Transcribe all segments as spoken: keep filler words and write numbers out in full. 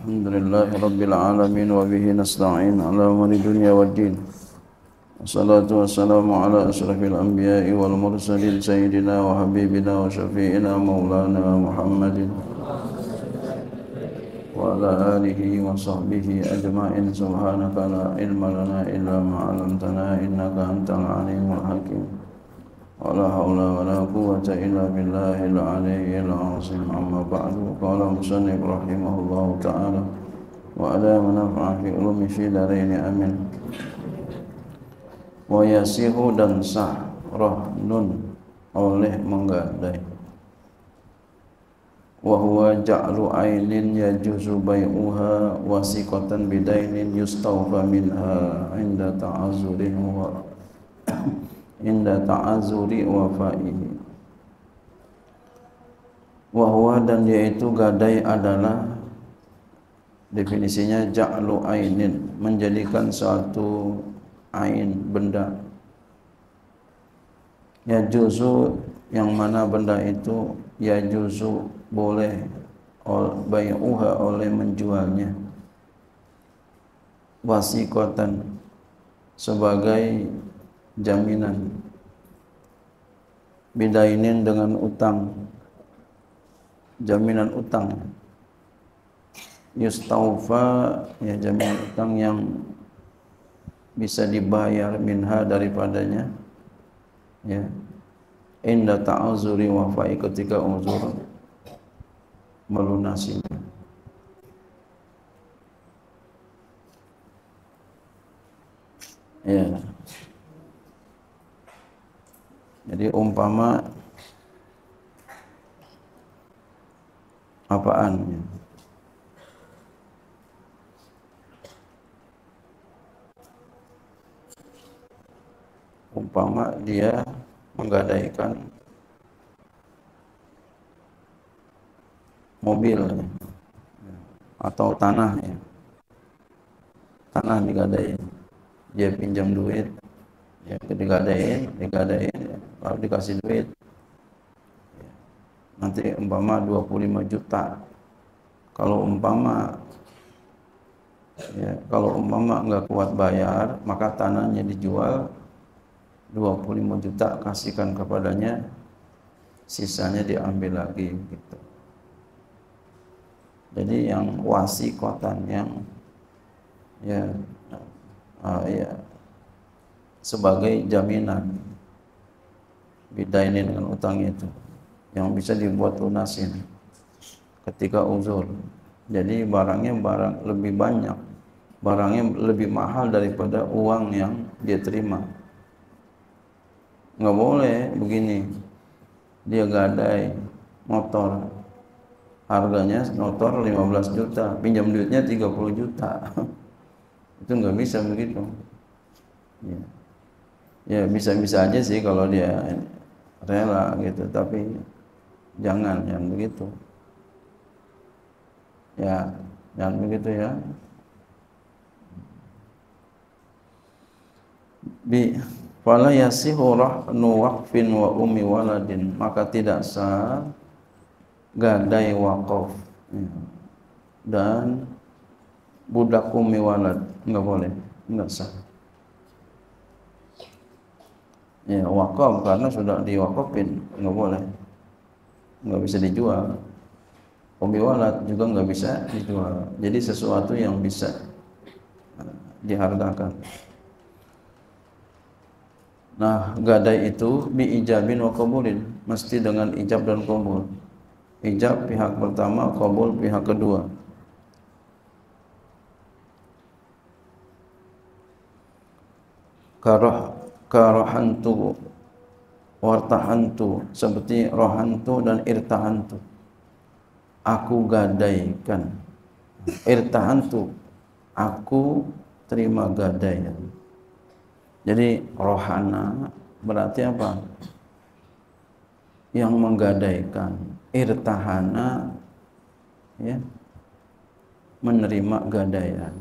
Alhamdulillahi Rabbil Alamin wa bihi nasta'in ala umuri dunya waddin. Wassalatu wassalamu ala asrafil anbiya'i wal mursalin sayyidina wa habibina wa syafi'ina maulana Muhammadin wa ala alihi wa sahbihi ajma'in. Subhanaka la ilma lana illa ma 'allamtana innaka antal alimul hakim. Wala haula wala quwwata illa billahil aliyyil azim. Amma ba'du. Qala musannif rahimahullahu ta'ala wa ala manfa'a fi ulumi fi daraini amin. Wa yasihu dan sah rahnun oleh menggadai. Wa huwa ja'lu ainin yajuzu bai'uha wasiqatan bidainin yustawfa minha 'inda ta'azzurihi wa inda ta'azuri wafaihi. Wa huwa dan yaitu gadai adalah definisinya ja'lu ainin, menjadikan suatu ain benda, ya juzu yang mana benda itu ya juzu boleh bai'uha oleh menjualnya, wasiqatan sebagai jaminan, bidainin dengan utang, jaminan utang, yustaufa ya jaminan utang yang bisa dibayar minha daripadanya, ya inda ta'azuri wafai ketika uzur melunasinya. Ya. Jadi umpama apaan? Umpama dia menggadaikan mobil atau tanah, ya. Tanah digadai, dia pinjam duit, ya digadain, digadain, ya. Lalu dikasih duit, ya. Nanti umpama dua puluh lima juta. Kalau umpama ya, kalau umpama enggak kuat bayar, maka tanahnya dijual dua puluh lima juta, kasihkan kepadanya, sisanya diambil lagi gitu. Jadi yang wasiqatan, yang ya uh, ya sebagai jaminan, bidainin dengan utang itu yang bisa dibuat lunasin ketika uzur. Jadi barangnya barang lebih banyak, barangnya lebih mahal daripada uang yang dia terima. Nggak boleh begini, dia gadai motor, harganya motor lima belas juta, pinjam duitnya tiga puluh juta. Itu nggak bisa begitu, ya. Ya bisa-bisa aja sih kalau dia rela gitu, tapi jangan yang begitu, ya jangan begitu ya. Bi fala yasihu rahnu waqfin wa ummi waladin, maka tidak sah gadai wakaf, ya, dan budak ummi walad, enggak boleh, enggak sah. Ya wakaf karena sudah diwakafin, enggak boleh, enggak bisa dijual. Ummi walad juga enggak bisa dijual. Jadi sesuatu yang bisa dihargakan. Nah, gadai itu bi ijabin wa qabulin, mesti dengan ijab dan qabul. Ijab pihak pertama, qabul pihak kedua. Karah karahantu wartahantu, seperti rohantu dan irtahantu. Aku gadaikan. Irtahantu, aku terima gadaian. Jadi rohana berarti apa? Yang menggadaikan. Irtahana, ya, menerima gadaian.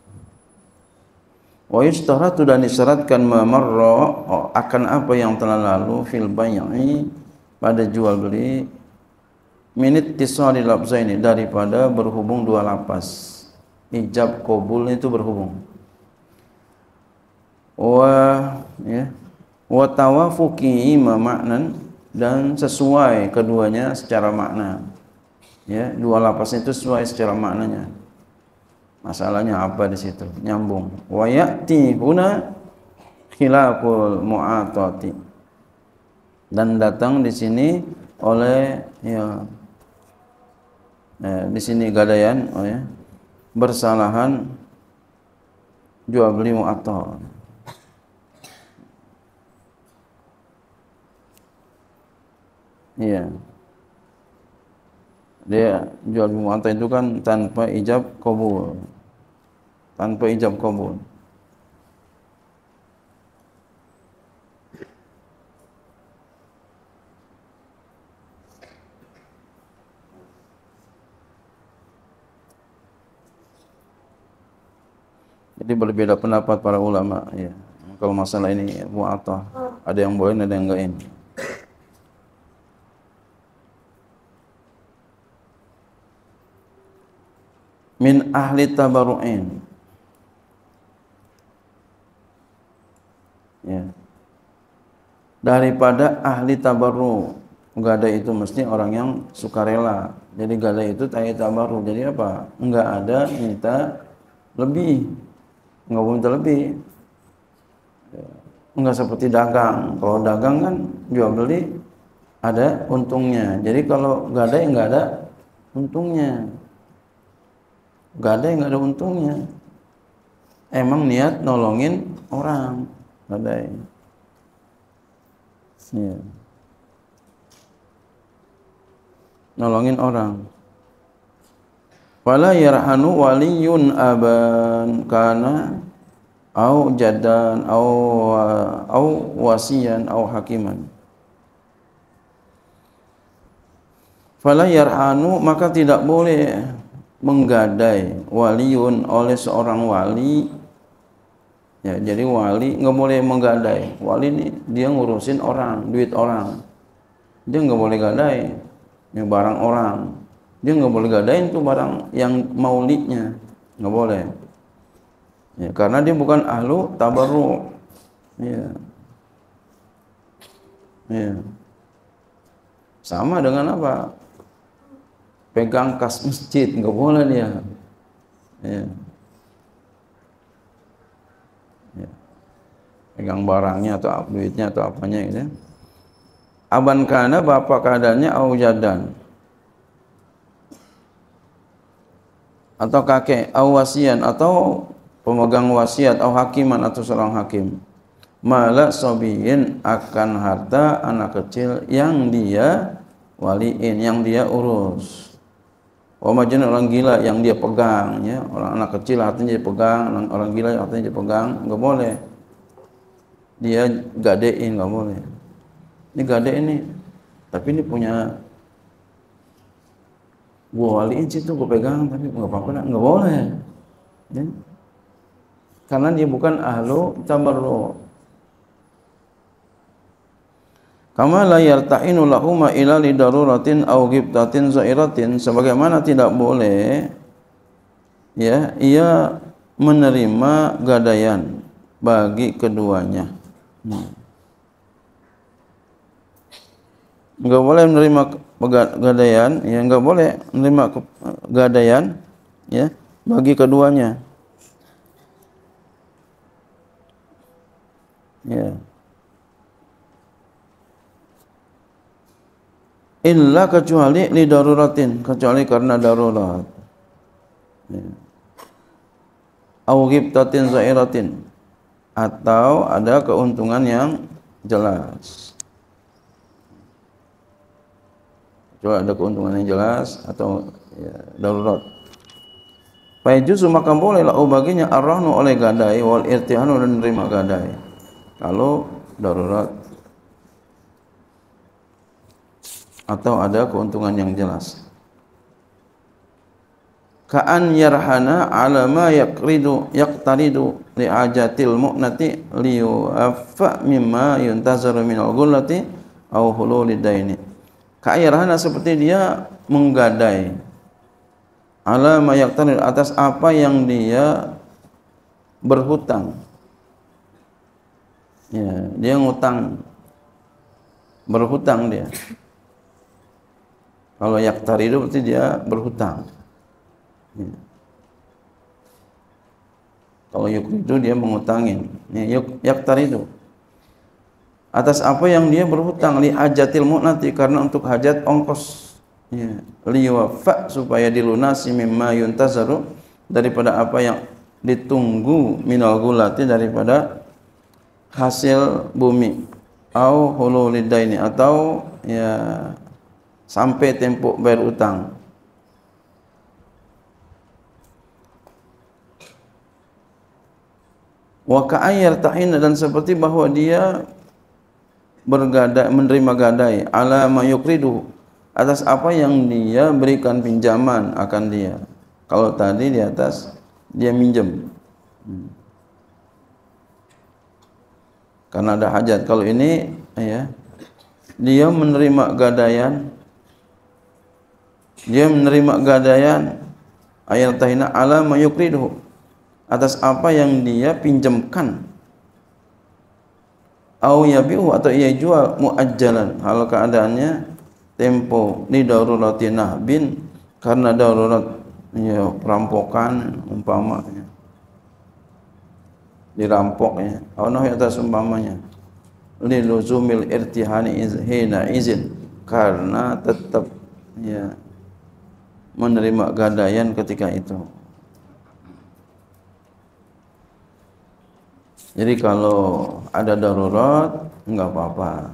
Wa yustaratu, dan disyaratkan mamarra, akan apa yang telah lalu, fil bai'i, pada jual beli, min ittisali lafzaini, daripada berhubung dua lapas. ijab qabul itu berhubung. Wa ya wa tawafuqi ma maknan, dan sesuai keduanya secara makna. Ya, dua lafaz itu sesuai secara maknanya. Masalahnya apa di situ? Nyambung. Wa ya'ti huna khilaful mu'atati. Dan datang di sini oleh ya eh, di sini gadaian oh ya bersalahan jual beli mu'attah. Iya. Dia jual beli mu'attah itu kan tanpa ijab qabul. Tanpa ijab qabul. Jadi berbeda pendapat para ulama ya. Kalau masalah ini mu'attah, ada yang boleh ada yang enggak ini. Min ahli tabarru'in. Ya. Daripada ahli tabarru. Gadai itu mesti orang yang sukarela. Jadi gadai itu ahli tabarru. Jadi apa? Enggak ada minta lebih. Enggak boleh minta lebih. Enggak seperti dagang. Kalau dagang kan jual beli ada untungnya. Jadi kalau gadai enggak ada untungnya. Gadai enggak ada untungnya. Emang niat nolongin orang. Gadai. Ya. Nolongin orang. Wala yarhanu waliyun aban kana au jaddan au au wasiyan au hakiman. Fala yarhanu, maka tidak boleh menggadai waliun oleh seorang wali. Ya, jadi wali enggak boleh menggadai. Wali ini dia ngurusin orang, duit orang. Dia enggak boleh gadai ini barang orang. Dia enggak boleh gadain tuh barang yang mauliknya. Enggak boleh. Ya, karena dia bukan ahlu tabarru. Ya. Ya. Sama dengan apa? Pegang kas masjid, enggak boleh dia. Ya. Ya. Pegang barangnya atau duitnya atau apanya gitu. Aban kana bapak keadaannya au jadan. Atau kakek, au wasian, atau pemegang wasiat, au hakiman, atau seorang hakim. Mala sobiyin, akan harta anak kecil yang dia waliin, yang dia urus. Wa majnun, orang gila yang dia pegang, ya. Orang anak kecil hartanya dia pegang, orang, orang gila hartanya dia pegang, enggak boleh. Dia gadein, enggak boleh. Ini gade ini, tapi ini punya gua waliin situ, gua pegang, tapi enggak apa-apa, enggak boleh. Ya. Karena dia bukan ahlu tabarru. Kama la yarta'inu lahuma ila li daruratin aw ghibtatin zairatin, sebagaimana tidak boleh ya ia menerima gadaian bagi keduanya. Hmm. Enggak boleh menerima gadaian, ya enggak boleh menerima gadaian ya bagi keduanya. Ya. Illa kecuali li daruratin, kecuali karena darurat. Ya. Au ghibtatin zairatin, atau ada keuntungan yang jelas. Coba ada keuntungan yang jelas atau ya, darurat. Fayjuzu, maka boleh lah baginya arrahnu oleh gadai wal irtihanu, dan menerima gadai kalau darurat atau ada keuntungan yang jelas. Ka'an yarhana ala ma yaqridu yaqtaridu li'ajatil mu'nati liyu'affa mimma yuntazaru minal ghullati aw hululid daini. Ka'an yarhana, seperti dia menggadai ala ma yaqtarir, atas apa yang dia berhutang. Ya, dia ngutang, berhutang dia. Kalau yaqtarir itu berarti dia berhutang. Ya. Kalau yukridu dia mengutangin. Ya, yaqtarir itu atas apa yang dia berhutang, li hajatil mu'nati, karena untuk hajat ongkos. Ya, liwafa, supaya dilunasi, mimma yuntazaru, daripada apa yang ditunggu, minal gulati, daripada hasil bumi, au hululidaini, atau ya sampai tempo bayar utang. Wa ka'ayyar ta'ina, dan seperti bahwa dia bergadai, menerima gadai, ala ma yukridu, atas apa yang dia berikan pinjaman akan dia. Kalau tadi di atas dia minjem, hmm. karena ada hajat. Kalau ini ya, dia menerima gadaian, dia menerima gadaian ayat tahina ala ma yukridu, atas apa yang dia pinjamkan. Au yabi'u, atau ia jual, muajjalan, hal keadaannya tempo, li darurati nahbin, karena darurat ya perampokan umpamanya, dirampoknya, au nahi, atas umpamanya, li luzumil irtihani hina izin, karena tetap ya menerima gadaian ketika itu. Jadi kalau ada darurat enggak apa-apa.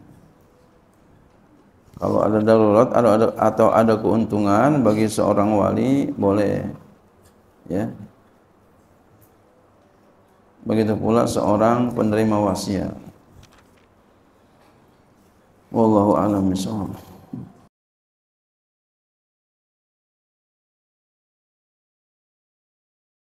Kalau ada darurat ada, ada atau ada keuntungan bagi seorang wali, boleh. Ya. Begitu pula seorang penerima wasiat. Wallahu a'lam bishawab.